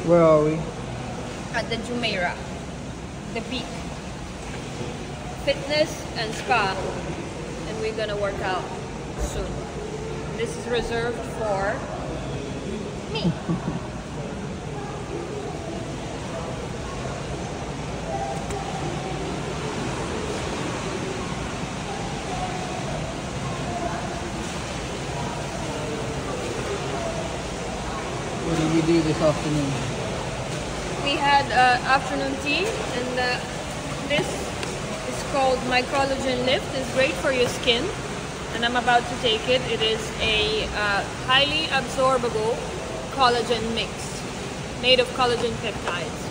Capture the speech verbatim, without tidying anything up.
Where are we? At the Jumeirah, the peak. Fitness and spa. And we're gonna work out soon. This is reserved for me. What did we do this afternoon? We had uh, afternoon tea, and uh, this is called My Collagen Lift. It's great for your skin, and I'm about to take it. It is a uh, highly absorbable collagen mix made of collagen peptides.